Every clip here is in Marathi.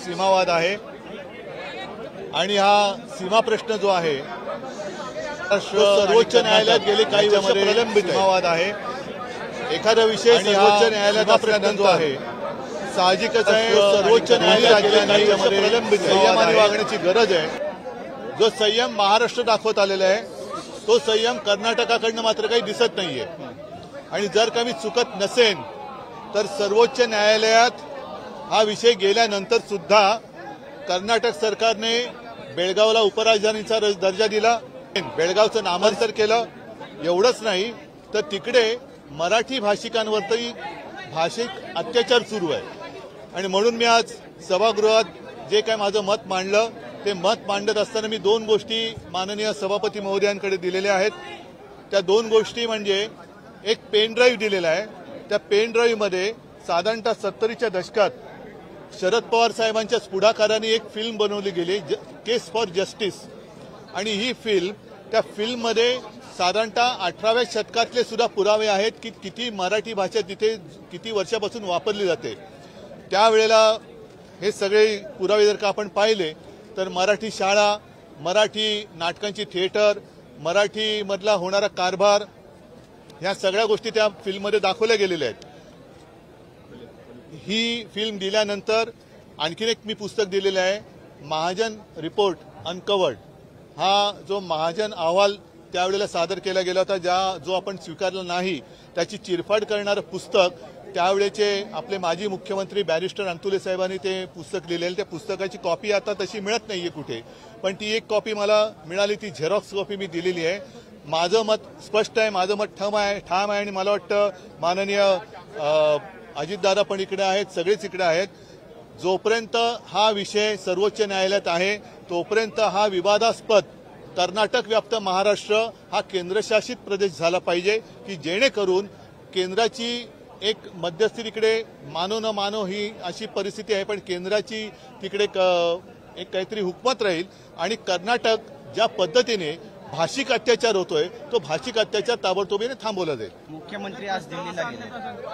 सीमावाद आहे आणि हा सीमा प्रश्न जो आहे सर्वोच्च न्यायालयात गेले काही वर्ष प्रलंबित सीमावाद आहे। एखादा विषय सर्वोच्च न्यायालयात प्रश्न जो आहे साहजिकच आहे, सर्वोच्च न्यायालयात गेल्या काही वर्ष प्रलंबित संयमाने वागण्याची गरज आहे। जो संयम महाराष्ट्र दाखवत आलेला आहे तो संयम कर्नाटकाकडनं मात्र काही दिसत नाहीये आणि जर कमी चुकत नसेल तर सर्वोच्च न्यायालयात हा विषय गेल्यानंतर सुद्धा कर्नाटक सरकारने बेळगावला उपराजधानीचा दर्जा दिला, बेळगावचं नामांतर केलं। एवढंच नाही तर तिकडे मराठी भाषिकांवरती भाषिक अत्याचार सुरू आहे आणि म्हणून मी आज सभागृहात जे काय माझं मत मांडलं ते मत मांडत असताना मी दोन गोष्टी माननीय सभापती महोदयांकडे दिलेल्या आहेत। त्या दोन गोष्टी म्हणजे एक पेन ड्राईव्ह दिलेला आहे, त्या पेन ड्राईव्हमध्ये साधारणतः 70च्या दशकात शरद पवार साहेबांच्या पुढाकाराने एक फिल्म बनवली गेली केस फॉर जस्टिस आणि ही फिल्म त्या फिल्ममध्ये साधारणतः 18व्या शतकातले सुद्धा पुरावे आहेत की किती मराठी भाषा तिथे किती वर्षापासून वापरली जाते। त्यावेळेला हे सगळे पुरावे जर का आपण पाहिले तर मराठी शाळा, मराठी नाटकांची थिएटर, मराठी मधला होणारा कारभार ह्या सगळ्या गोष्टी त्या फिल्ममध्ये दाखवल्या गेलेल्या आहेत। ही फिल्म दिल्यानंतर आणखीन एक मी पुस्तक दिलेलं आहे, महाजन रिपोर्ट अनकवर्ड। हा जो महाजन अहवाल त्यावेळेला सादर केला गेला होता जो आपण स्वीकारला नाही त्याची चिरफाड करणारं पुस्तक त्यावेळेचे आपले माजी मुख्यमंत्री बॅरिस्टर अंतुले साहेबांनी ते पुस्तक लिहिलेलं। त्या पुस्तकाची कॉपी आता तशी मिळत नाहीये कुठे, पण ती एक कॉपी मला मिळाली, ती झेरॉक्स कॉपी मी दिलेली आहे। माझं मत स्पष्ट आहे, माझं मत ठाम आहे आणि मला वाटतं माननीय अजितदादा पण इकडे आहेत, सगळेच इकडे आहेत। जोपर्यंत हा विषय सर्वोच्च न्यायालयात आहे तोपर्यंत हा विवादास्पद कर्नाटक व्याप्त महाराष्ट्र हा केंद्रशासित प्रदेश झाला पाहिजे की जेणेकरून केंद्राची एक मध्यस्थी तिकडे मानो न मानो ही अशी परिस्थिती आहे, पण केंद्राची तिकडे एक काहीतरी हुकमत राहील आणि कर्नाटक ज्या पद्धतीने भाषिक अत्याचार होतोय तो भाषिक अत्याचार ताबडतोबीने थांबवला जाईल। मुख्यमंत्री आज दिल्लीला गेले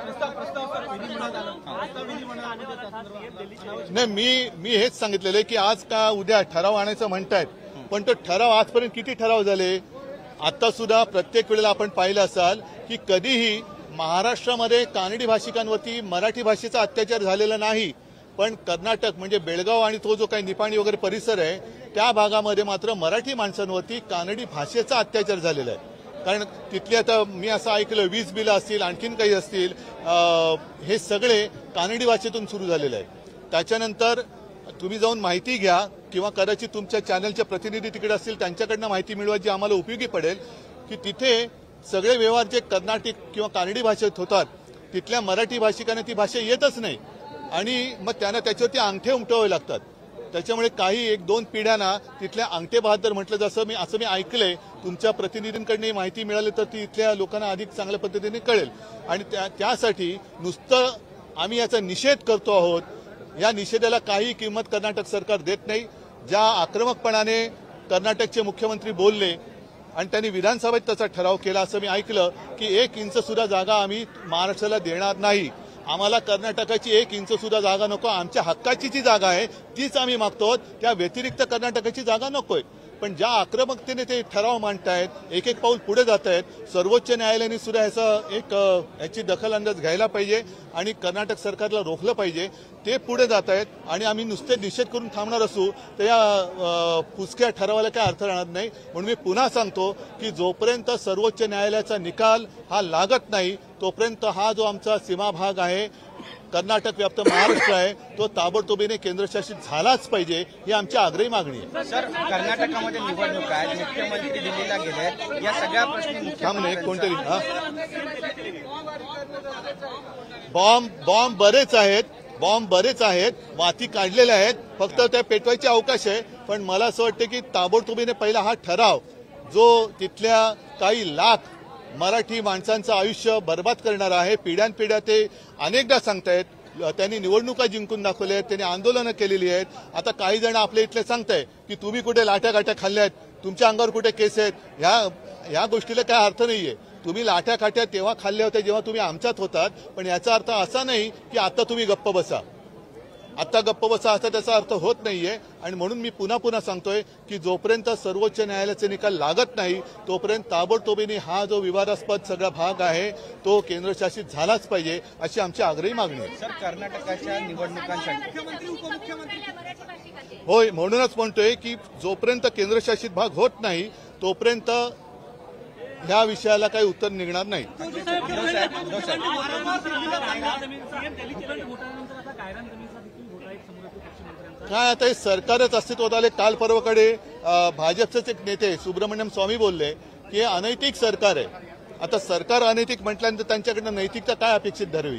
नाही, मी हेच सांगितलेलं आहे की आज का उद्या ठराव आणायचं म्हणतायत, पण तो ठराव आजपर्यंत किती ठराव झाले? आता सुद्धा प्रत्येक वेळेला आपण पाहिलं असाल की कधीही महाराष्ट्रामध्ये कानडी भाषिकांवरती मराठी भाषेचा अत्याचार झालेला नाही, पण कर्नाटक म्हणजे बेळगाव आणि तो जो काही निपाणी वगैरे परिसर आहे त्या भागामध्ये मात्र मराठी माणसांवरती कानडी भाषेचा अत्याचार झालेला आहे। कारण तिथले आता मी असं ऐकलं 20 बिलं असतील, आणखीन काही असतील, हे सगळे कानडी भाषेतून सुरू झालेलं आहे। त्याच्यानंतर तुम्ही जाऊन माहिती घ्या किंवा कदाचित तुमच्या चॅनलचे प्रतिनिधी तिकडे असतील त्यांच्याकडनं माहिती मिळवा जी आम्हाला उपयोगी पडेल की तिथे सगळे व्यवहार जे कर्नाटक किंवा कानडी भाषेत होतात तिथल्या मराठी भाषिकांना ती भाषा येतच नाही आणि मग त्यांना त्याच्यावरती अंगठे उमटवावे लागतात। त्याच्यामुळे काही 1-2 पिढ्यांना तिथल्या अंगठे बहादर म्हटलं असं मी ऐकलंय। तुमच्या प्रतिनिधींकडनं माहिती मिळाली तर ती इथल्या लोकांना अधिक चांगल्या पद्धतीने कळेल आणि त्यासाठी नुसतं आम्ही याचा निषेध करतो आहोत, या निषेधाला काही किंमत कर्नाटक सरकार देत नाही। ज्या आक्रमकपणाने कर्नाटकचे मुख्यमंत्री बोलले आणि त्यांनी विधानसभेत त्याचा ठराव केला असं मी ऐकलं की 1 इंच सुद्धा जागा आम्ही महाराष्ट्राला देणार नाही, आम्हाला कर्नाटकाची 1 इंच सुद्धा जागा नको, आमच्या हक्काची जी जागा आहे तीच आम्ही मागतो, त्या व्यतिरिक्त कर्नाटकाची जागा नकोय। पण ज्या आक्रमकतेने ते ठराव मांडतायत, एक पाऊल पुढे जात आहेत, सर्वोच्च न्यायालयाने सुद्धा याची दखलंदाज घ्यायला पाहिजे आणि कर्नाटक सरकारला रोखलं पाहिजे। ते पुढे जात आहेत आणि आम्ही नुसते निषेध करून थांबणार असू तर या पुसक्या ठरावाला काय अर्थ राहणार नाही। म्हणून मी पुन्हा सांगतो की जोपर्यंत सर्वोच्च न्यायालयाचा निकाल हा लागत नाही तोपर्यंत हा जो आमचा सीमा भाग आहे कर्नाटक व्याप्त महाराष्ट्र आहे तो ताबडतोबीने केंद्रशासित झालाच पाहिजे ही आमची आग्रही मागणी आहे। सर, कर्नाटकामध्ये निवडणूक आहे, मुख्यमंत्री दिल्लीला गेले, या सगळ्या प्रश्नी थांबणे कोणतरी बॉम्ब बरेच आहेत, माती काढलेल्या आहेत, फक्त त्या पेटवायचे अवकाश आहे। पण मला असं वाटतं की ताबडतोबीने पहिला हा ठराव जो तिथल्या काही लाख मराठी माणसांचं आयुष्य बर्बाद करणार आहे, पिढ्यानपिढ्या ते अनेकदा सांगतायत, त्यांनी निवडणुका जिंकून दाखवल्या आहेत, त्यांनी आंदोलनं केलेली आहेत। आता काही जण आपल्या इथले सांगताय की तुम्ही कुठे लाट्या खाल्ल्यात, तुमच्या अंगावर कुठे केस आहेत, ह्या गोष्टीला काय अर्थ नाहीये। तुम्ही लाट्या काट्या तेव्हा खाल्ल्या होत्या जेव्हा तुम्ही आमच्यात होतात, पण याचा अर्थ असा नाही की आता तुम्ही गप्प बसा। आता गप्प बसा असा त्याचा अर्थ होत नाहीये. आणि म्हणून मी पुन्हा पुन्हा सांगतोय की जोपर्यंत सर्वोच्च न्यायालयाचे निकाल लागत नाही तोपर्यंत ताबडतोबीने हा जो विवादास्पद सगळा भाग आहे तो केंद्रशासित झालाच पाहिजे अशी आमची आग्रही मागणी आहे. सर, कर्नाटकाच्या निवडणुकांसाठी होय, म्हणूनच म्हणतोय की जोपर्यंत केंद्रशासित भाग होत नाही तोपर्यंत ह्या विषयाला काही उत्तर निघणार नाही. काय आता हे सरकारच अस्तित्वात आले. काल परवाकडे भाजपचेच एक नेते सुब्रमण्यम स्वामी बोलले की हे अनैतिक सरकार आहे. आता सरकार अनैतिक म्हटल्यानंतर त्यांच्याकडनं नैतिकता काय अपेक्षित धरावी.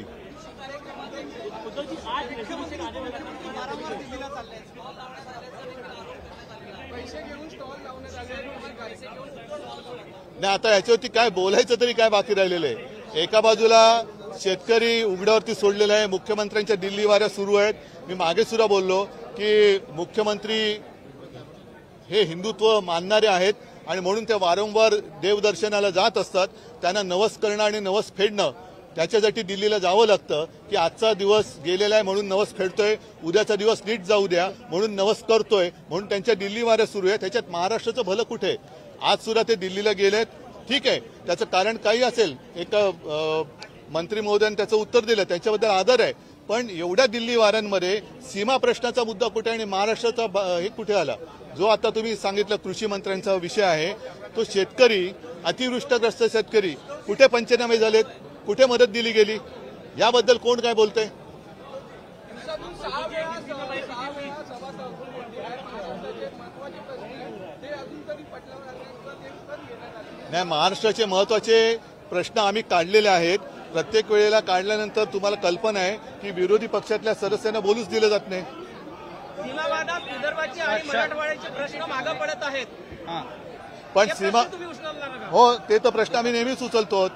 नाही, आता याच्यावरती काय बोलायचं तरी काय बाकी राहिलेलं आहे. एका बाजूला शेतकरी उघड्यावरती सोडलेला आहे, मुख्यमंत्र्यांच्या दिल्ली वाऱ्या सुरू आहेत. मी मागे सुद्धा बोललो की मुख्यमंत्री हे हिंदुत्व मानणारे आहेत आणि म्हणून ते वारंवार देवदर्शनाला जात असतात. त्यांना नवस करणं आणि नवस फेडणं त्याच्यासाठी दिल्लीला जावं लागतं की आजचा दिवस गेलेला आहे म्हणून नवस फेडतोय, उद्याचा दिवस नीट जाऊ द्या म्हणून नवस करतोय, म्हणून त्यांच्या दिल्ली वाऱ्या सुरू आहेत. त्याच्यात महाराष्ट्राचं भलं कुठे. आज सुद्धा ते दिल्लीला गेलेत, ठीक आहे, त्याचं कारण काही असेल. एक मंत्री महोदयाने त्याचं उत्तर दिलं, त्याच्याबद्दल आदर आहे. पण एवढ्या दिल्ली वाऱ्यांमध्ये सीमा प्रश्नाचा मुद्दा कुठे आणि महाराष्ट्राचा हे कुठे आला. जो आता तुम्ही सांगितलं कृषी मंत्र्यांचा विषय आहे तो शेतकरी, अतिवृष्टग्रस्त शेतकरी कुठे पंचनामे झालेत, कुठे मदत दिली गेली, याबद्दल कोण काय बोलतंय. नाही, महाराष्ट्राचे महत्वाचे प्रश्न आम्ही काढलेले आहेत. प्रत्येक वेळेला काढल्यानंतर तुम्हाला कल्पना आहे की विरोधी पक्षातल्या सदस्यांना बोलूच दिलं जात नाही. सीमावादात विदर्भाचे आणि मराठवाड्याचे प्रश्न मागे पडत आहेत. पण सीमा हो, ते तर प्रश्न आम्ही नेहमीच उचलतो.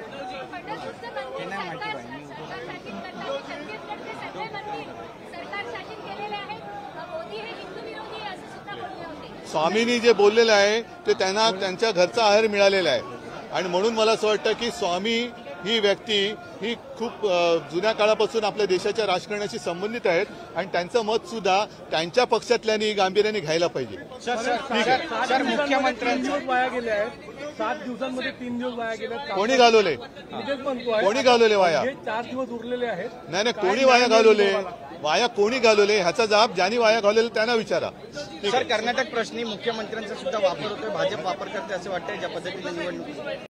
स्वामींनी जे बोललेलं आहे ते त्यांना त्यांच्या घरचा आहार मिळालेला आहे. आणि म्हणून मला असं वाटतं की स्वामी ही व्यक्ती ही खूप जुन्या काळापासून आपल्या देशाच्या राजकारणाशी संबंधित आहेत आणि त्यांचं मत सुद्धा त्यांच्या पक्षातल्यानी गांभीर्याने घ्यायला पाहिजे. सर, मुख्यमंत्र्यांचे वाया गेले आहेत. 7 दिवसांमध्ये 3 दिवस वाया गेले. कोणी घालवले, कोणी घालवले वाया. 4 दिवस उरलेले आहेत. नाही, कोणी वाया घालवले, वाया कोणी घालवले ह्याचा जबाब ज्यांनी वाया घालवले त्यांना विचारा. सर, कर्नाटक प्रश्नी मुख्यमंत्र्यांचा सुद्धा वापर होतोय, भाजप वापर करते असं वाटतंय ज्या पद्धतीने निवडणूक.